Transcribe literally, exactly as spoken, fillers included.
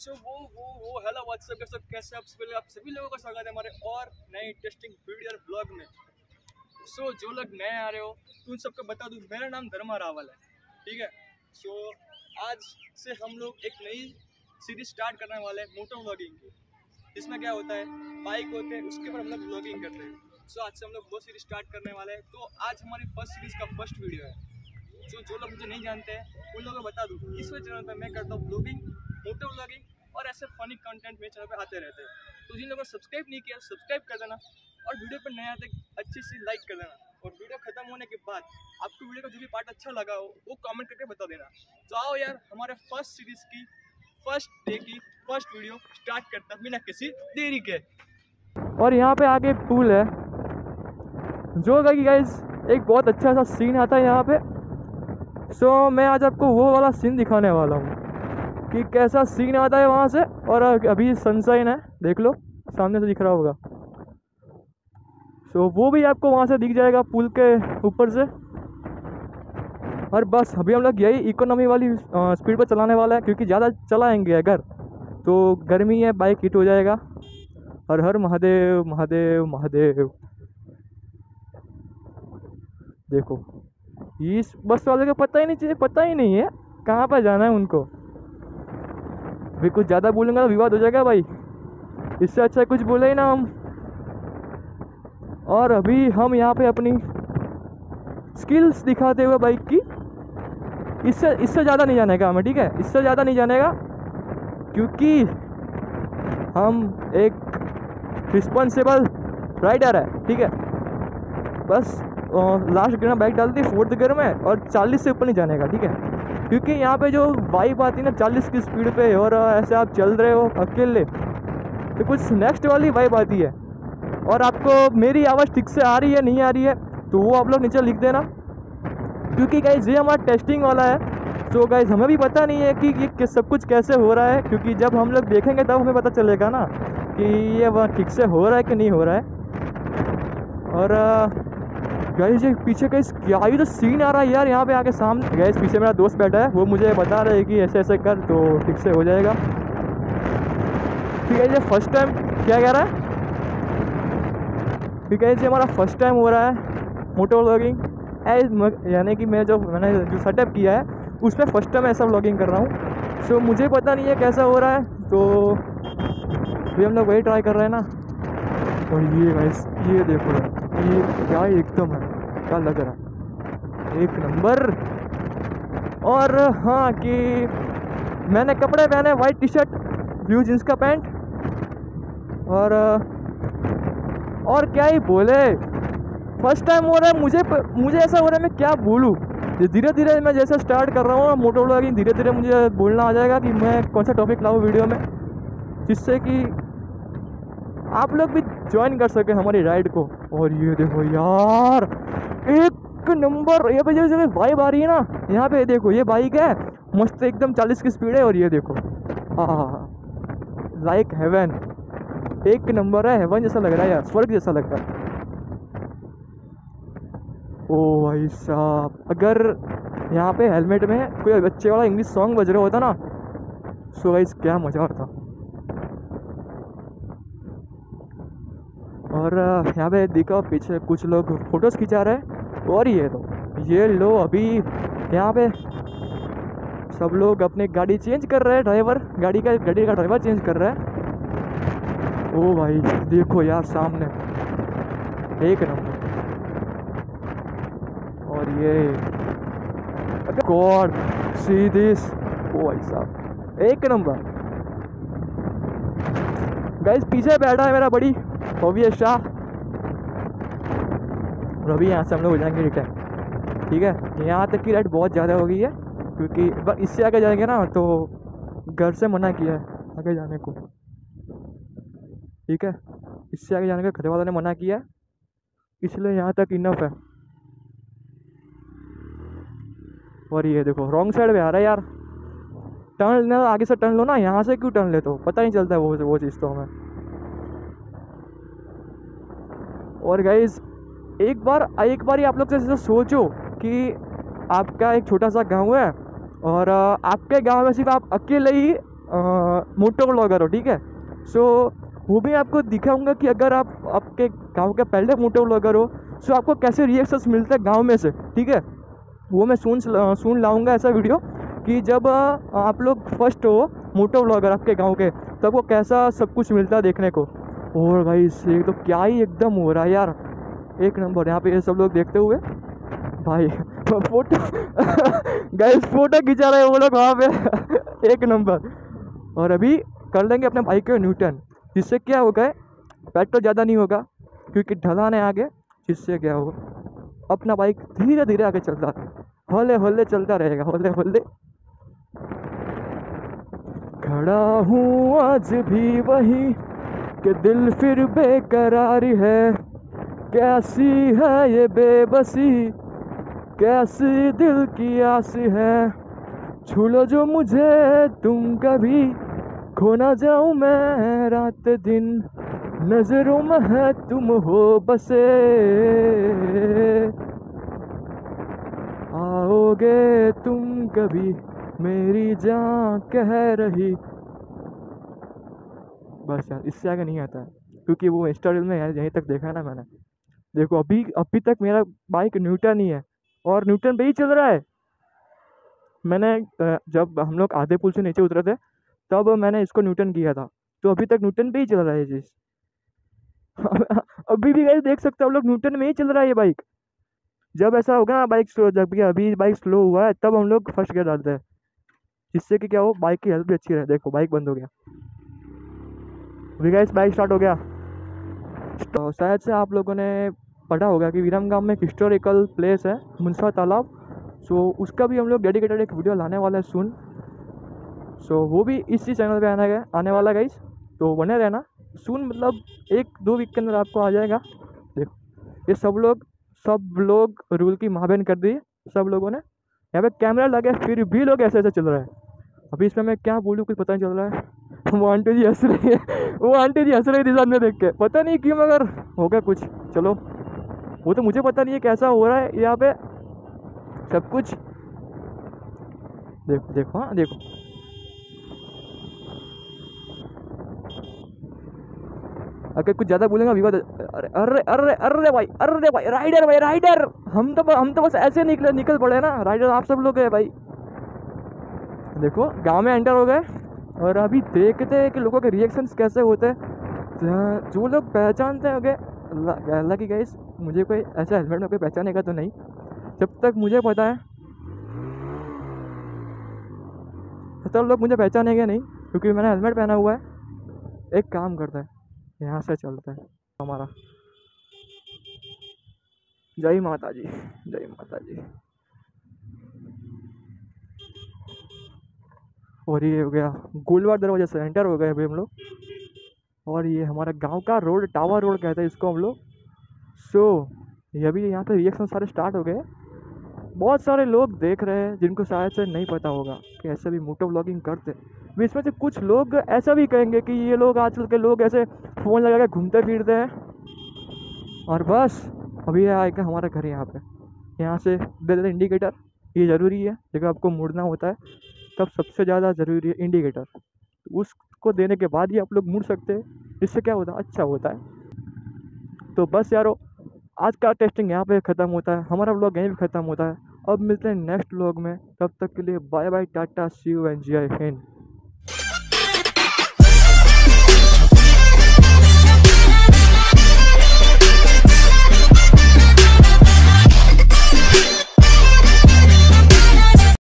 सो वो वो वो हेलो व्हाट्सएप के सब कैसे आप सभी आप सभी लोगों का स्वागत है हमारे और नए इंटरेस्टिंग वीडियो और ब्लॉग में। सो so, जो लोग नए आ रहे हो तो उन सबको बता दूं मेरा नाम धर्मा रावल है, ठीक है। सो so, आज से हम लोग एक नई सीरीज स्टार्ट करने वाले हैं मोटो व्लॉगिंग की, जिसमें क्या होता है बाइक होते हैं उसके ऊपर हम लोग व्लॉगिंग करते हैं। सो so, आज से हम लोग वो सीरीज स्टार्ट करने वाले हैं। तो आज हमारी फर्स्ट सीरीज का फर्स्ट वीडियो है। जो जो लोग मुझे नहीं जानते हैं उन लोगों को बता दूँ इस चैनल पर मैं करता हूँ ब्लॉगिंग, मोटो व्लॉगिंग और ऐसे फनी कंटेंट मेरे चैनल पे आते रहते हैं। तो जिन लोगों ने सब्सक्राइब नहीं किया सब्सक्राइब कर देना और वीडियो पर नया आते अच्छी सी लाइक कर देना। और वीडियो खत्म होने के बाद आपको वीडियो का जो भी पार्ट अच्छा लगा हो वो कमेंट करके बता देना। तो आओ यार हमारे फर्स्ट सीरीज की फर्स्ट डे की फर्स्ट वीडियो स्टार्ट करता बिना किसी देरी के। और यहाँ पे आगे एक पुल है जो कि गाइस एक बहुत अच्छा सा सीन आता है यहाँ पे। सो so, मैं आज आपको वो वाला सीन दिखाने वाला हूँ कि कैसा सीन आता है वहाँ से। और अभी सनशाइन है, देख लो सामने से दिख रहा होगा। सो so, वो भी आपको वहाँ से दिख जाएगा पुल के ऊपर से। और बस अभी हम लोग यही इकोनॉमी वाली स्पीड पर चलाने वाला है क्योंकि ज़्यादा चलाएंगे अगर तो गर्मी है, बाइक हीट हो जाएगा। हर हर महादेव महादेव महादेव। देखो इस बस वाले को पता ही नहीं चाहिए, पता ही नहीं है कहाँ पर जाना है उनको। भी कुछ ज़्यादा बोलूँगा तो विवाद हो जाएगा भाई, इससे अच्छा कुछ बोले ही ना हम। और अभी हम यहाँ पे अपनी स्किल्स दिखाते हुए बाइक की, इससे इससे ज़्यादा नहीं जाने का हमें, ठीक है। इससे ज़्यादा नहीं जाने का क्योंकि हम एक रिस्पॉन्सिबल राइडर है, ठीक है। बस लास्ट गियर में बाइक डाल दी फोर्थ गियर में और चालीस से ऊपर नहीं जाने का, ठीक है। क्योंकि यहाँ पे जो वाइब आती है ना चालीस की स्पीड पे और ऐसे आप चल रहे हो अकेले तो कुछ नेक्स्ट वाली वाइब आती है। और आपको मेरी आवाज़ ठीक से आ रही है नहीं आ रही है तो वो आप लोग नीचे लिख देना, क्योंकि गाइस ये हमारा टेस्टिंग वाला है। तो गाइस हमें भी पता नहीं है कि ये सब कुछ कैसे हो रहा है, क्योंकि जब हम लोग देखेंगे तब हमें पता चलेगा ना कि ये वह ठीक से हो रहा है कि नहीं हो रहा है। और गाइस ये पीछे गाइस क्या ही तो सीन आ रहा है यार यहाँ पे आके सामने। गाइस पीछे मेरा दोस्त बैठा है, वो मुझे बता रहा है कि ऐसे ऐसे कर तो ठीक से हो जाएगा, ठीक है। ये फर्स्ट टाइम क्या कह रहा है, ठीक है। ये हमारा फर्स्ट टाइम हो रहा है मोटो व्लॉगिंग, यानी कि मैं जो मैंने जो सेटअप किया है उसमें फर्स्ट टाइम ऐसा व्लॉगिंग कर रहा हूँ। सो मुझे पता नहीं है कैसा हो रहा है, तो अभी हम लोग वही ट्राई कर रहे हैं ना। और ये गाइस ये देखो ये क्या एकदम है, क्या लग रहा है एक नंबर। और हाँ कि मैंने कपड़े पहने white T shirt blue jeans का पैंट। और और क्या ही बोले, फर्स्ट टाइम हो रहा है मुझे मुझे ऐसा हो रहा है मैं क्या बोलूँ। धीरे धीरे मैं जैसे स्टार्ट कर रहा हूँ मोटो व्लॉगिंग, धीरे धीरे मुझे बोलना आ जाएगा कि मैं कौन सा टॉपिक लाऊँ वीडियो में, जिससे कि आप लोग भी ज्वाइन कर सके हमारी राइड को। और ये देखो यार एक नंबर, ये पे जो वाइब आ रही है ना यहाँ पे, देखो ये बाइक है मस्त एकदम चालीस की स्पीड है। और ये देखो लाइक हेवन, एक नंबर है, हेवन जैसा लग रहा है यार, स्वर्ग जैसा लग रहा है। ओ भाई साहब अगर यहाँ पे हेलमेट में कोई बच्चे वाला इंग्लिश सॉन्ग बज रहा होता ना सो गाइस क्या मजा आता। और यहाँ पे देखो पीछे कुछ लोग फोटोज खिंचा रहे हैं। और ये लो ये लो अभी यहाँ पे सब लोग अपनी गाड़ी चेंज कर रहे हैं, ड्राइवर गाड़ी का गाड़ी का ड्राइवर चेंज कर रहा है। ओ भाई देखो यार सामने एक नंबर। और ये गॉड सी दिस, ओ भाई साहब एक नंबर। गाइस पीछे बैठा है मेरा बड़ी भव्य शाह। अभी यहाँ से हम लोग हो जाएंगे रिटर्न, ठीक है। यहाँ तक की राइड बहुत ज़्यादा हो गई है क्योंकि इससे आगे जाएंगे ना तो घर से मना किया है आगे जाने को, ठीक है। इससे आगे जाने का घर वालों ने मना किया है, इसलिए यहाँ तक इनफ है। और ये देखो रॉन्ग साइड पे आ रहा है यार, टर्न लेना आगे से टर्न लो ना, यहाँ से क्यों टर्न लेते हो, पता नहीं चलता है वो वो चीज़ तो हमें। और गाइज एक बार एक बार ही आप लोग जैसे सोचो कि आपका एक छोटा सा गांव है और आपके गांव में सिर्फ आप अकेले ही मोटो व्लॉगर हो, ठीक है। सो वो भी आपको दिखाऊंगा कि अगर आप आपके गांव के पहले मोटो व्लॉगर हो सो आपको कैसे रिएक्शंस मिलते हैं गांव में से, ठीक है। वो मैं सुन सुन लाऊंगा ऐसा वीडियो कि जब अ, आप लोग फर्स्ट हो मोटो व्लॉगर आपके गांव के, तब वो कैसा सब कुछ मिलता है देखने को। और भाई ये तो क्या ही एकदम हो रहा है यार, एक नंबर। यहाँ पे ये सब लोग देखते हुए भाई फोटो गाइस फोटो खिंचा रहे हैं वो लोग वहाँ पे एक नंबर। और अभी कर लेंगे अपने बाइक के न्यूटन, जिससे क्या होगा, पेट्रोल ज़्यादा नहीं होगा क्योंकि ढलान है आगे, जिससे क्या होगा अपना बाइक धीरे धीरे आगे चलता हौले हौले चलता रहेगा, हौले हौले। खड़ा हूँ आज भी वही कि दिल फिर बेकरार है, कैसी है ये बेबसी, कैसी दिल की आस है, छू लो जो मुझे तुम कभी, खो ना जाऊं मैं रात दिन, नजरों में है तुम हो बसे, आओगे तुम कभी मेरी जान कह रही। बस यार इससे आगे नहीं आता है क्योंकि वो इंस्टा रील में यार यहीं तक देखा है ना मैंने। देखो अभी अभी तक मेरा बाइक न्यूटन ही है और न्यूटन पे ही चल रहा है। मैंने अ, जब हम लोग आधे पुल से नीचे उतरे थे तब मैंने इसको न्यूटन किया था, तो अभी तक न्यूटन पे ही चल रहा है ये चीज़। अभी भी गाइस देख सकते हो आप लोग, न्यूटन में ही चल रहा है ये बाइक। जब ऐसा होगा ना बाइक स्लो, जब भी अभी बाइक स्लो हुआ है तब हम लोग फर्स्ट गियर डालते हैं, जिससे कि क्या हो बाइक की हेल्थ भी अच्छी रहे। देखो बाइक बंद हो गया, अभी गाइस बाइक स्टार्ट हो गया। तो शायद से आप लोगों ने पढ़ा होगा कि विरमगाम में एक हिस्टोरिकल प्लेस है मुनसा तालाब, सो उसका भी हम लोग डेडिकेटेड एक वीडियो लाने वाला है सुन। सो वो भी इसी चैनल पे आने गया आने वाला गाइस, तो बने रहना सुन, मतलब एक दो वीक के अंदर आपको आ जाएगा। देखो ये सब लोग सब लोग रूल की माबेन कर दी सब लोगों ने, यहाँ पे कैमरा लगे फिर भी लोग ऐसे ऐसे चल रहे हैं। अभी इसमें मैं क्या बोलूँ कुछ पता नहीं चल रहा है। वो आंटी जी हंस रही है, वो आंटी जी हंस रही थी सामने देख के, पता नहीं क्यों मगर हो गया कुछ। चलो वो तो मुझे पता नहीं है कैसा हो रहा है यहाँ पे सब कुछ। देखो देखो हाँ देखो अगर कुछ ज़्यादा बोलेंगे विवाद। अरे अरे अरे अरे भाई अरे भाई राइडर भाई राइडर, हम तो हम तो बस ऐसे निकले निकल पड़े ना, राइडर आप सब लोग है भाई। देखो गांव में एंटर हो गए और अभी देखते हैं कि लोगों के रिएक्शंस कैसे होते हैं। जो लोग पहचानते हैं गए अल्लाह की गाइस, मुझे कोई ऐसा हेलमेट में कोई पहचानेगा तो नहीं, जब तक मुझे पता है तब लोग मुझे पहचानेंगे नहीं क्योंकि मैंने हेलमेट पहना हुआ है। एक काम करता है यहाँ से चलता है हमारा। जय माता जी, जय माता जी। और ये हो गया गोलवार दरवाजा से एंटर हो गए अभी हम लोग, और ये हमारा गांव का रोड टावर रोड कहते हैं इसको हम लोग। सो ये अभी यहाँ पे रिएक्शन सारे स्टार्ट हो गए। बहुत सारे लोग देख रहे हैं जिनको शायद से नहीं पता होगा कि ऐसे भी मोटो व्लॉगिंग करते हैं। इसमें से कुछ लोग ऐसा भी कहेंगे कि ये लोग आजकल के लोग ऐसे फ़ोन लगा के घूमते फिरते हैं। और बस अभी आएगा हमारा घर यहाँ पे, यहाँ से दे देते इंडिकेटर, ये ज़रूरी है जब आपको मुड़ना होता है तब सबसे ज़्यादा ज़रूरी है इंडिकेटर। तो उसको देने के बाद ही आप लोग मुड़ सकते हैं, इससे क्या होता है अच्छा होता है। तो बस यारो आज का टेस्टिंग यहाँ पे ख़त्म होता है, हमारा व्लॉग यहीं पे ख़त्म होता है। अब मिलते हैं नेक्स्ट व्लॉग में, तब तक के लिए bye bye tata see you and जय हिंद।